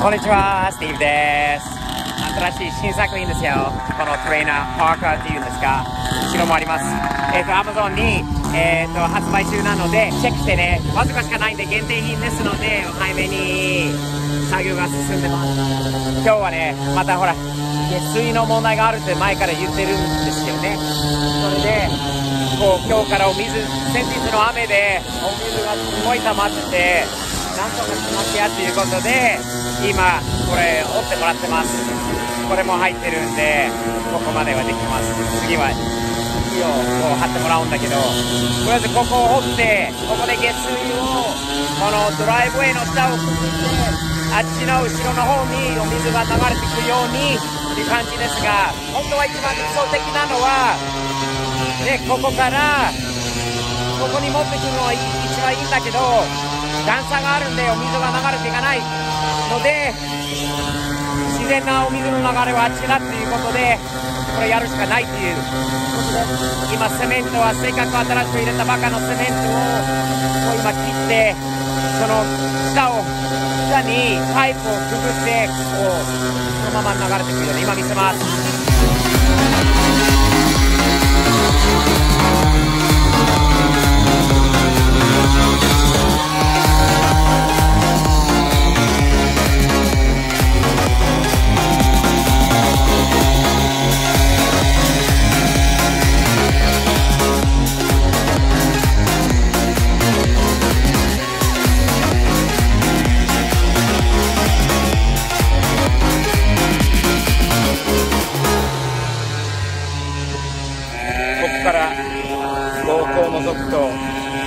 こんにちは、スティーブです。新しい新作品ですよ。このトレーナー、パーカーっていうんですか、後ろもあります。Amazon に、発売中なので、チェックしてね。わずかしかないんで限定品ですので、お早めに作業が進んでます。今日はね、またほら、下水の問題があるって前から言ってるんですよね。それで、こう今日から先日の雨でお水がすごい溜まってて、なんとかしなきゃということで、今これ折ってもらってます。これも入ってるんで、ここまではできます。次は木をこう貼ってもらうんだけど、とりあえずここを掘って、ここで下水をこのドライブウェイの下をくぐって、あっちの後ろの方にお水が流れていくようにっていう感じですが、本当は一番理想的なのは、ね、ここからここに持ってくるのは一番いいんだけど、段差があるんでお水が流れていかないので、自然なお水の流れはあっちだっていうことで、これやるしかないっていうことで、今セメントはせっかく新しく入れたばかのセメントを今切って、その下にパイプをくぐってこうそのまま流れてくるように今見せます。ここからこう覗くと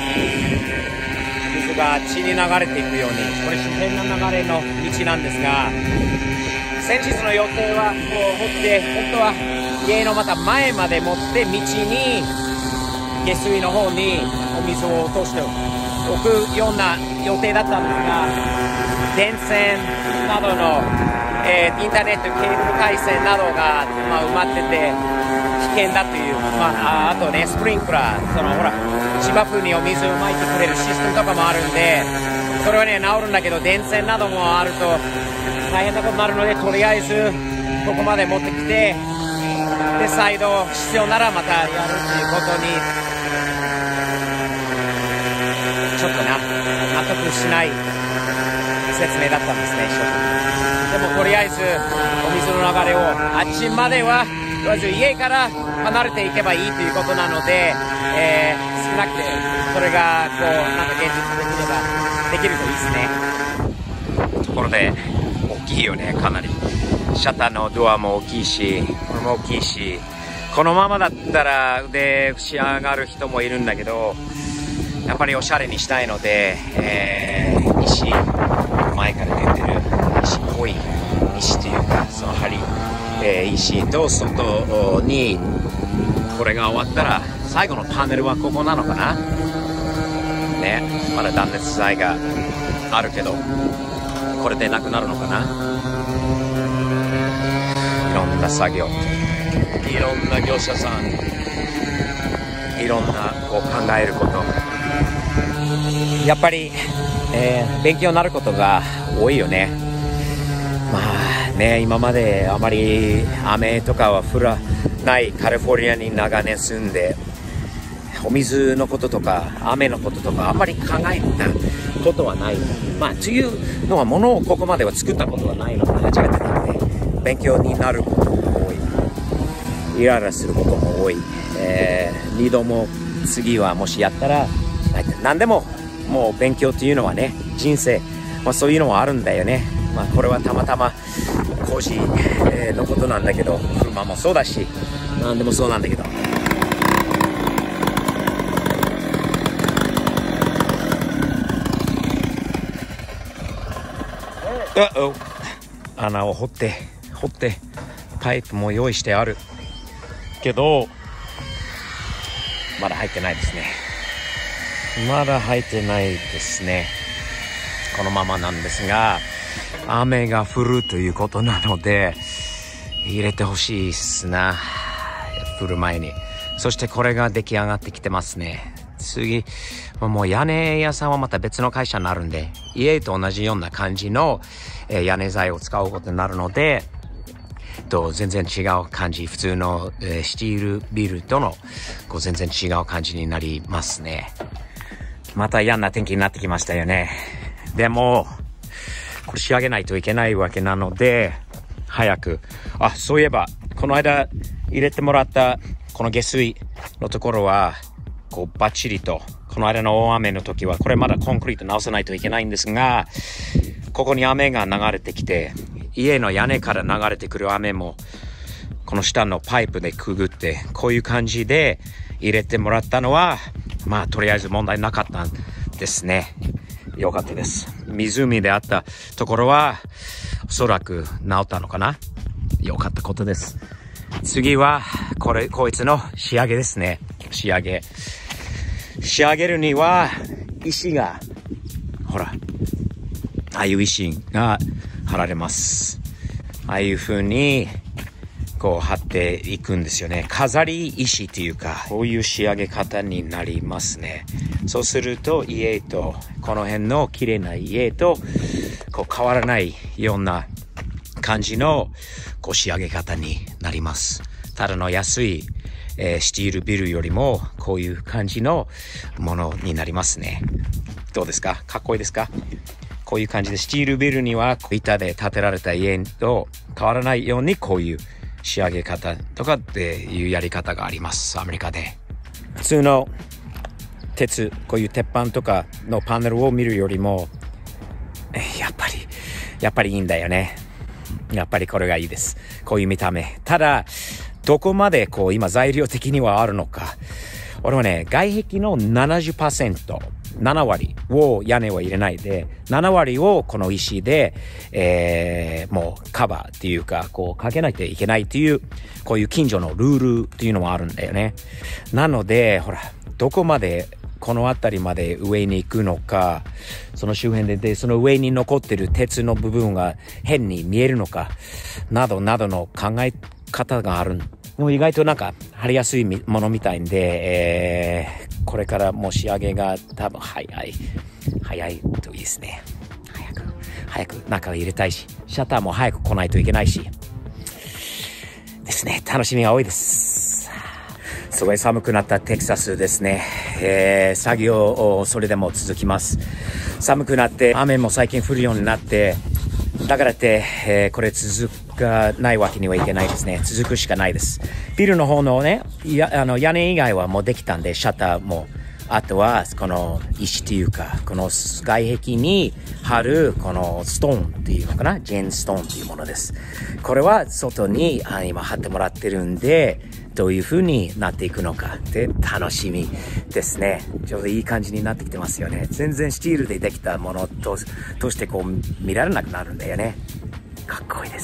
水が地に流れていくように、これ自然な流れの道なんですが、先日の予定はこう掘って、本当は家のまた前まで持って道に下水の方にお水を落としておくような予定だったんですが、電線などの、インターネットケーブル回線などが、埋まってて危険だという、あとね、スプリンクラー、そのほら芝生にお水をまいてくれるシステムとかもあるんで、それはね治るんだけど、電線などもあると大変なことになるので、とりあえずここまで持ってきて、で再度必要ならまたやるということに、ちょっと納得しない説明だったんですね、でもとりあえずお水の流れをあっちまでは、とりあえず家から離れていけばいいということなので、少なくてそれがこうなんか現実できるといいですね。ところで大きいよね、かなり。シャッターのドアも大きいし、これも大きいし、このままだったら腕し上がる人もいるんだけど、やっぱりおしゃれにしたいので、石、前から出てる石、濃い石というか、その針、石と外にこれが終わったら、最後のパネルはここなのかなね。まだ断熱材があるけど、これでなくなるのかな。いろんな作業、いろんな業者さん、いろんなこう考えること、やっぱり、勉強になることが多いよね。今まであまり雨とかは降らないカリフォルニアに長年住んで、お水のこととか雨のこととかあんまり考えたことはない。というのは、物をここまでは作ったことはないので、初めてなので勉強になることも多い、イライラすることも多い。2度も次はもしやったら、何でももう勉強っていうのはね、人生、そういうのはあるんだよね。これはたまたま工事のことなんだけど、車もそうだし何でもそうなんだけど、穴を掘ってパイプも用意してあるけど、まだ入ってないですね。まだ入ってないですね。このままなんですが、雨が降るということなので入れてほしいっすな、降る前に。そしてこれが出来上がってきてますね。次もう屋根屋さんはまた別の会社になるんで、家と同じような感じの、 屋根材を使うことになるので、全然違う感じ。普通の、スチールビルとの全然違う感じになりますね。また嫌な天気になってきましたよね。でもこれ仕上げないといけないわけなので、早く。そういえばこの間入れてもらったこの下水のところはバッチリと、この間の大雨の時はこれまだコンクリート直さないといけないんですが、ここに雨が流れてきて、家の屋根から流れてくる雨もこの下のパイプでくぐって、こういう感じで入れてもらったのはとりあえず問題なかったんですね。よかったです。湖であったところはおそらく治ったのかな。よかったことです。次はこいつの仕上げですね。仕上げるには石が、ほら、ああいう石が貼られます。ああいう風に貼っていくんですよね。飾り石っていうか、こういう仕上げ方になりますね。そうすると家と、この辺の綺麗な家と変わらないような感じの仕上げ方になります。ただの安いスチールビルよりもこういう感じのものになりますね。どうですか？かっこいいですか？こういう感じで、スチールビルには板で建てられた家と変わらないようにこういう仕上げ方とかっていうやり方があります。アメリカで普通の鉄、こういう鉄板とかのパネルを見るよりもやっぱりいいんだよね。やっぱりこれがいいです。こういう見た目。ただどこまで今材料的にはあるのか。俺はね、外壁の 70%、7割を屋根は入れないで、7割をこの石で、もうカバーっていうか、かけないといけないっていう、こういう近所のルールっていうのもあるんだよね。なので、ほら、どこまで、この辺りまで上に行くのか、その周辺で、その上に残ってる鉄の部分が変に見えるのか、などなどの考え方がある。もう意外と貼りやすいものみたいんで、これからもう仕上げが多分早いといいですね。早く中を入れたいし、シャッターも早く来ないといけないしですね。楽しみが多いです。すごい寒くなったテキサスですね。作業をそれでも続きます。寒くなって雨も最近降るようになって、だからって、これ続かないわけにはいけないですね。続くしかないです。ビルの方のね、屋根以外はもうできたんで、シャッターも、あとはこの石っていうか、この外壁に貼るこのストーンっていうのかな、ジェーンストーンっていうものです。これは外に今貼ってもらってるんで、どういう風になっていくのかって楽しみですね。ちょうどいい感じになってきてますよね。全然スチールでできたものとして見られなくなるんだよね。かっこいいです。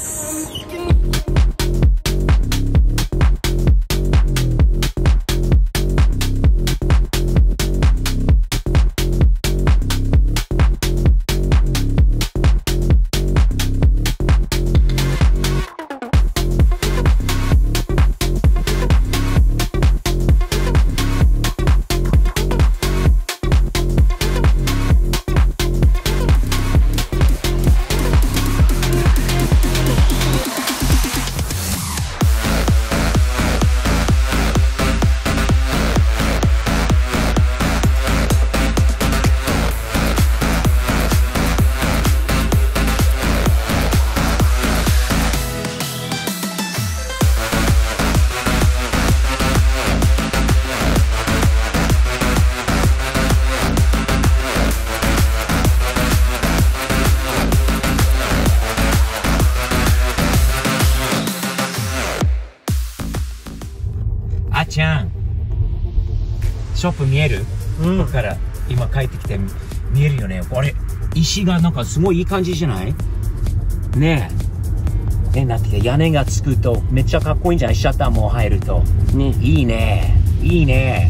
ちゃん、ショップ見える？ここから今帰ってきて見えるよね。これ石がすごいいい感じじゃない？ねえ。なってきて屋根がつくとめっちゃかっこいいんじゃない？シャッターも入ると。ね、いいね。いいね。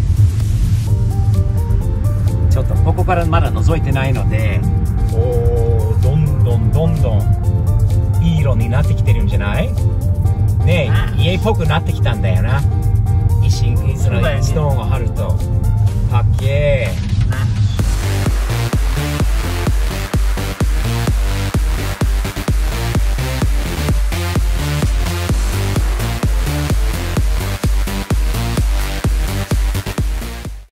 ちょっとここからまだ覗いてないので、どんどんいい色になってきてるんじゃない？ねえ、家っぽくなってきたんだよな。石、そのストーンを貼ると。かっけー。